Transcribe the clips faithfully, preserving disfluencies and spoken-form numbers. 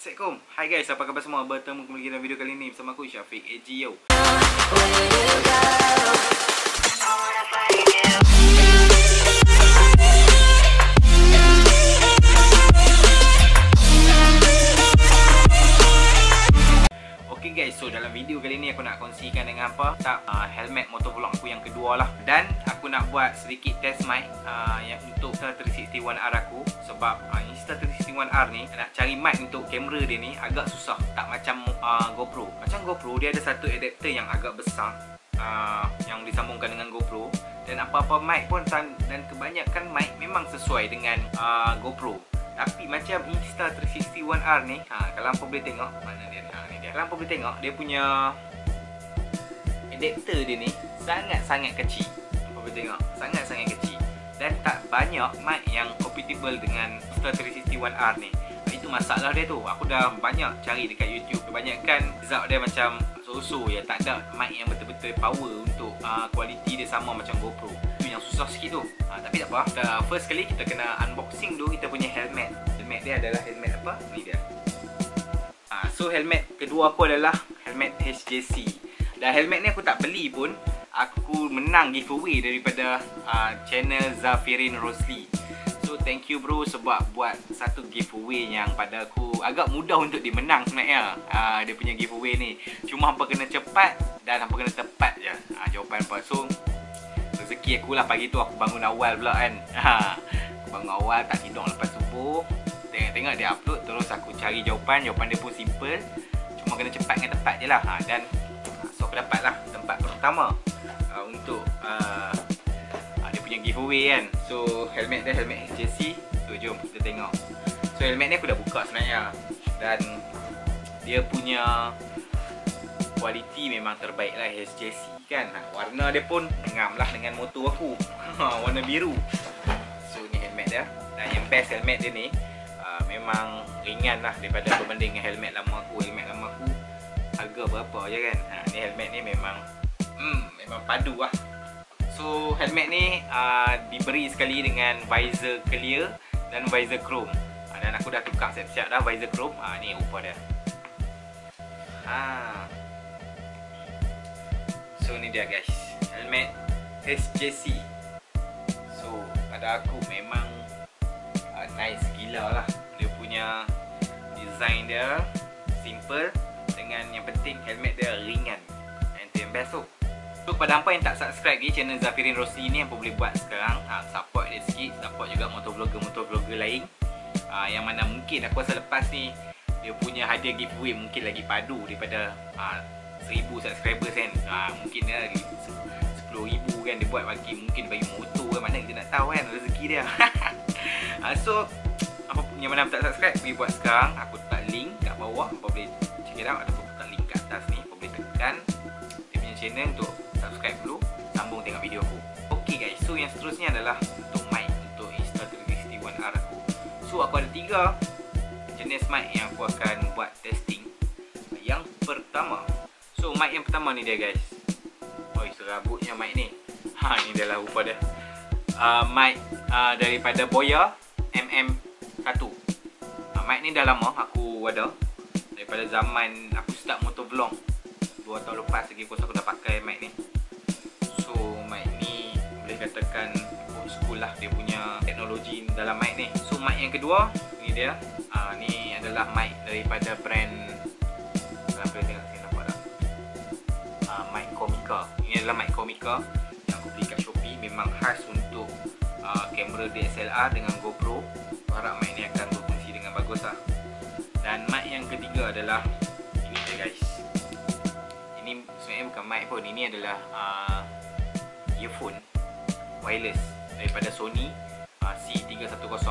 Assalamualaikum. Hai guys, apa khabar semua? Bertemu kembali dalam video kali ini bersama aku Syafiq A G yo. Okay guys, so dalam video kali ni aku nak kongsikan dengan apa? Tak uh, helmet motovlog aku yang kedua lah. Dan aku nak buat sedikit test mic uh, yang untuk Insta three sixty-one R aku. Sebab uh, Insta three sixty-one R ni nak cari mic untuk kamera dia ni agak susah. Tak macam uh, GoPro. Macam GoPro dia ada satu adapter yang agak besar uh, yang disambungkan dengan GoPro. Dan apa-apa mic pun dan kebanyakan mic memang sesuai dengan uh, GoPro. Tapi macam Insta three sixty-one R ni, ha, kalau hampa boleh tengok, mana dia? Ha, ni dia. Kalau hampa boleh tengok, dia punya adapter dia ni sangat-sangat kecil. Hampa boleh tengok, sangat-sangat kecil. Dan tak banyak mic yang compatible dengan Insta three sixty-one R ni. Itu masalah dia tu. Aku dah banyak cari dekat YouTube. Kebanyakan result dia macam so-so ya, tak ada mic yang betul-betul power untuk uh, kualiti dia sama macam GoPro. Itu yang susah sikit tu. Uh, tapi tak apa. Uh, first kali kita kena unboxing dulu kita punya helmet. Helmet dia adalah helmet apa? Ni dia. Uh, so helmet kedua aku adalah helmet H J C. Dan helmet ni aku tak beli pun. Aku menang giveaway daripada uh, channel Zafirin Rosli. So thank you bro sebab buat satu giveaway yang pada aku agak mudah untuk dimenang sebenarnya. uh, Dia punya giveaway ni cuma hampa kena cepat dan hampa kena tepat je uh, jawapan hampa. So rezeki aku lah pagi tu aku bangun awal pula kan. Aku bangun awal tak tidur lepas subuh. Tengok-tengok dia upload, terus aku cari jawapan. Jawapan dia pun simple, cuma kena cepat dengan tepat je lah. ha, Dan so aku dapat lah tempat pertama uh, untuk uh, dia punya giveaway kan. So helmet dia helmet H J C. So jom kita tengok. So helmet ni aku dah buka sebenarnya. Dan dia punya kualiti memang terbaik lah H J C kan. Warna dia pun ngam lah dengan motor aku. Warna biru. So ni helmet dia. Dan yang best helmet dia ni uh, memang ringan lah daripada berbanding dengan helmet lama aku. Helmet lama aku harga berapa je kan. ha, Ni helmet ni memang hmm, memang padu lah. So helmet ni uh, diberi sekali dengan visor clear dan visor chrome. uh, Dan aku dah tukar siap-siap dah visor chrome. uh, Ni rupa dia. ha. So ni dia guys, helmet H J C. So pada aku memang uh, nice gila lah. Dia punya design dia simple, dengan yang penting helmet dia ringan. Itu yang best tu. So pada hampa yang tak subscribe di channel Zafirin Rosli ni, hampa boleh buat sekarang. ha, Support dia sikit. Support juga motovlogger-motovlogger lain. ha, Yang mana mungkin aku rasa lepas ni dia punya hadiah giveaway mungkin lagi padu daripada ha, seribu subscribers kan. ha, Mungkin dia sepuluh ribu kan dia buat bagi. Mungkin bagi motor kan. Mana kita nak tahu kan rezeki dia. ha, So apa yang mana tak subscribe boleh buat sekarang. Aku letak link kat bawah. Hampa boleh check it out. Ataupun letak link kat atas ni. Hampa boleh tekan dia punya channel untuk subscribe dulu, sambung tengok video aku. Okay guys, so yang seterusnya adalah untuk mic untuk Insta three sixty-one R aku. So aku ada tiga jenis mic yang aku akan buat testing. Yang pertama, so mic yang pertama ni dia guys. Oi, serabutnya mic ni. Ha, ni adalah rupa dia. uh, Mic uh, daripada Boya M M one. uh, Mic ni dah lama aku ada. Daripada zaman aku start motovlog dua tahun lepas lagi aku dah pakai mic ni. So mic ni boleh katakan old school lah dia punya teknologi dalam mic ni. So mic yang kedua ni dia. uh, Ni adalah mic daripada brand, kalau boleh tengok sini nampak tak, uh, mic Comica. Ini adalah mic Comica yang aku beli kat Shopee. Memang khas untuk uh, kamera D S L R dengan GoPro. Aku harap mic ni akan berfungsi dengan bagus lah. Dan mic yang ketiga adalah ini dia guys. Ini sebenarnya bukan mic pun. Ini adalah uh, earphone wireless daripada Sony uh, C three ten.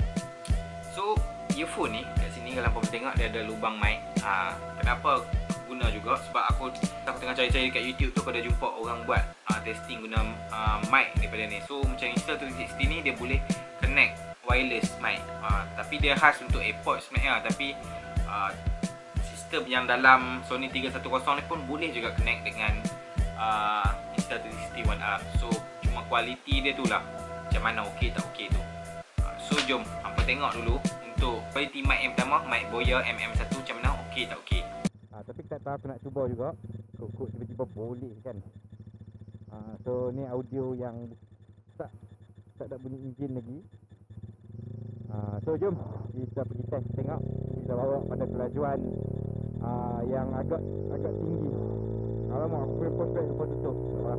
So earphone ni kat sini kalau korang tengok dia ada lubang mic. uh, Kenapa aku guna juga? Sebab aku aku tengah cari-cari dekat YouTube tu, aku ada jumpa orang buat uh, testing guna uh, mic daripada ni. So macam Insta three sixty ni dia boleh connect wireless mic. uh, Tapi dia khas untuk AirPods sebenarnya. Tapi uh, sistem yang dalam Sony three ten ni pun boleh juga connect dengan uh, Insta three sixty-one R. So cuma kualiti dia tu lah macam mana okey tak okey tu. uh, So jom hampa tengok dulu untuk untuk quality mic yang pertama, mic Boya M M satu macam mana? Okey tak okey? Ha, tapi tak tahu aku nak cuba juga. Kok tiba-tiba boleh kan. Ha, so ni audio yang tak tak ada bunyi enjin lagi. Ha, so jom kita pergi test tengok. Kita bawa pada kelajuan uh, yang agak agak tinggi. Alamak, aku punya prospek lupa tutup.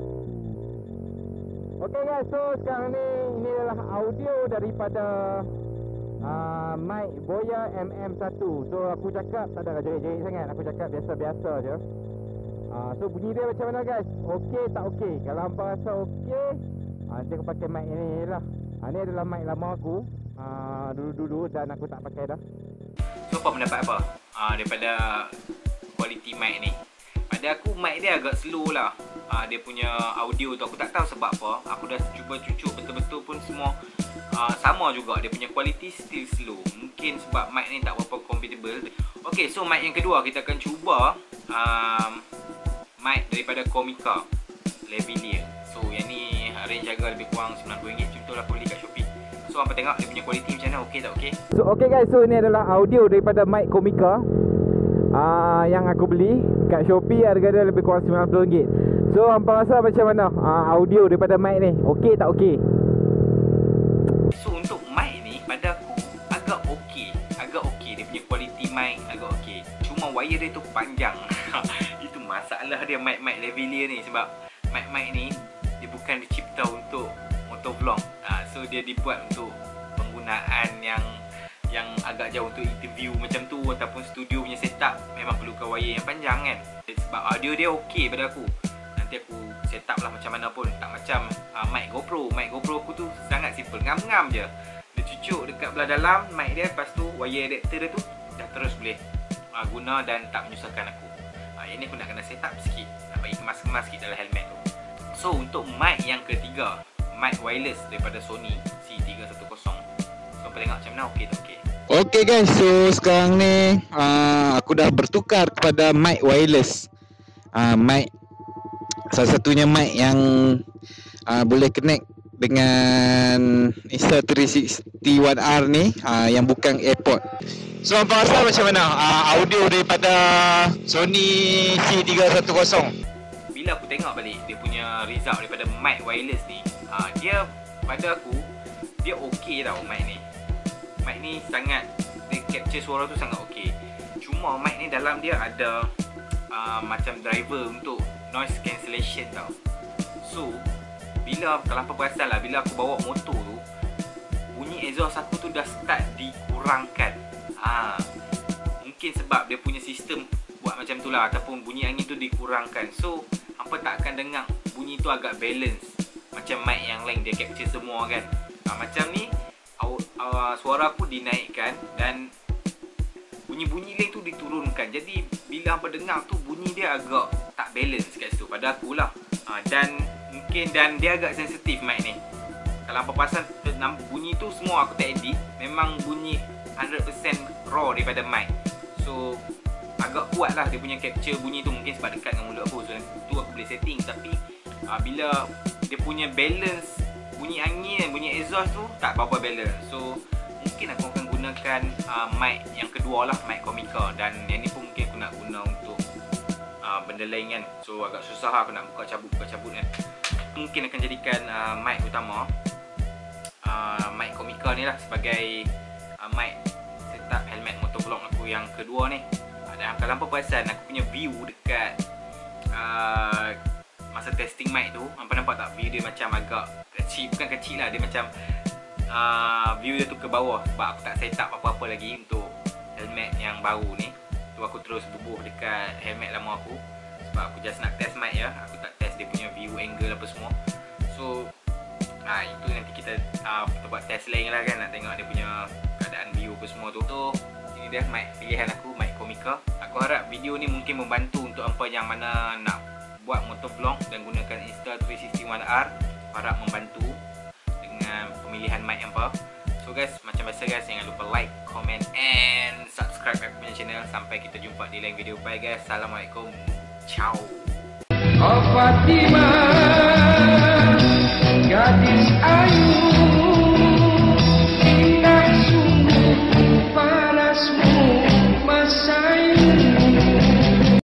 Okay guys, so sekarang ni ini adalah audio daripada uh, mic Boya M M satu. So aku cakap tak ada jerit-jerit sangat. Aku cakap biasa-biasa je. uh, So bunyi dia macam mana guys? Okey tak okey? Kalau hampa rasa okey, uh, nanti aku pakai mic ni lah. uh, Ni adalah mic lama aku uh, dulu-dulu dan aku tak pakai dah. So apa pendapat apa uh, daripada quality mic ni? Pada aku mic dia agak slow lah. uh, Dia punya audio tu aku tak tahu sebab apa. Aku dah cuba cucuk betul-betul pun semua uh, sama juga. Dia punya quality still slow. Mungkin sebab mic ni tak berapa compatible. Okay, so mic yang kedua kita akan cuba um, mic daripada Comica Lavalier. So yang ni range harga lebih kurang sembilan puluh ringgit. Macam tu lah aku beli kat Shopee. So hampa tengok dia punya quality macam mana, okey tak okey? So okay guys, so ni adalah audio daripada mic Comica uh, yang aku beli kat Shopee. Harga dia lebih kurang sembilan puluh ringgit. So hampa rasa macam mana uh, audio daripada mic ni? Okey tak okey? So untuk mic ni pada aku agak okey. Agak okey, dia punya quality mic agak okey. Cuma wire dia tu panjang. Itu masalah dia mic-mic Lavalier ni. Sebab mic-mic ni dia bukan dicipta untuk motovlog. ha, So dia dibuat untuk penggunaan yang yang agak jauh, untuk interview macam tu ataupun studio punya setup. Memang perlukan wire yang panjang kan. Sebab audio dia okey pada aku. Nanti aku set up lah macam mana pun. Tak macam uh, mic GoPro. Mic GoPro aku tu sangat simple, ngam-ngam je. Dia cucuk dekat belah dalam mic dia. Lepas tu wire adapter dia tu dah terus boleh uh, guna dan tak menyusahkan aku. uh, Yang ni aku nak kena set up sikit, nak bagi kemas-kemas sikit dalam helmet tu. So untuk mic yang ketiga, mic wireless daripada Sony C tiga satu kosong. So kita tengok macam mana, okey tak okey? Okay guys, so sekarang ni uh, aku dah bertukar kepada mic wireless. uh, Mic, salah satunya mic yang uh, boleh connect dengan Insta tiga enam satu R ni, uh, yang bukan AirPod. So apa rasa macam mana uh, audio daripada Sony C tiga satu kosong? Bila aku tengok balik dia punya result daripada mic wireless ni, uh, dia pada aku dia okey tau mic ni. Mic ni sangat, dia capture suara tu sangat okey. Cuma mic ni dalam dia ada uh, macam driver untuk noise cancellation tau. So bila, kalau apa perasan lah, bila aku bawa motor tu, bunyi exhaust aku tu dah start dikurangkan. ha, Mungkin sebab dia punya sistem buat macam tu lah, ataupun bunyi angin tu dikurangkan. So hampa tak akan dengar bunyi tu agak balance macam mic yang lain, dia capture semua kan. ha, Macam ni uh, uh, suara aku dinaikkan dan bunyi-bunyi lain tu diturunkan. Jadi bila hampa dengar tu bunyi dia agak tak balance kat situ pada aku lah. ha, Dan mungkin dan dia agak sensitif mic ni. Kalau hampa perasan bunyi tu semua aku tak edit, memang bunyi one hundred percent raw daripada mic. So agak kuat lah dia punya capture bunyi tu. Mungkin sebab dekat dengan mulut aku, so tu aku boleh setting. Tapi uh, bila dia punya balance bunyi angin dan bunyi exhaust tu tak berapa balance. So mungkin aku akan gunakan uh, mic yang kedua lah, mic Comica. Dan yang ni pun mungkin aku nak guna untuk uh, benda lain kan. So agak susah lah aku nak buka cabut-buka cabut kan. Mungkin akan jadikan uh, mic utama, uh, mic Comica ni lah sebagai uh, mic setup helmet motovlog aku yang kedua ni. uh, Dan kalau hampa perasan aku punya view dekat uh, masa testing mic tu, hampa nampak tak view dia macam agak kecil. Bukan kecil lah, dia macam uh, view dia tu ke bawah. Sebab aku tak set up apa-apa lagi untuk helmet yang baru ni. Tu aku terus bubuh dekat helmet lama aku. Sebab aku just nak test mic ya. Aku tak test dia punya view angle apa semua. So uh, itu nanti kita, uh, kita buat test lain lah kan. Nak tengok dia punya keadaan view apa semua tu. So ini dia mic pilihan aku, mic Comica. Aku harap video ni mungkin membantu untuk hampa yang mana nak buat motovlog dan gunakan Insta tiga enam satu R. Harap membantu dengan pemilihan mic hampa. So guys, macam biasa guys, jangan lupa like, comment and subscribe aku punya channel. Sampai kita jumpa di lain video. Bye guys. Assalamualaikum. Ciao. Oh Fatimah, gadis ayu, indah sungguh. Bye.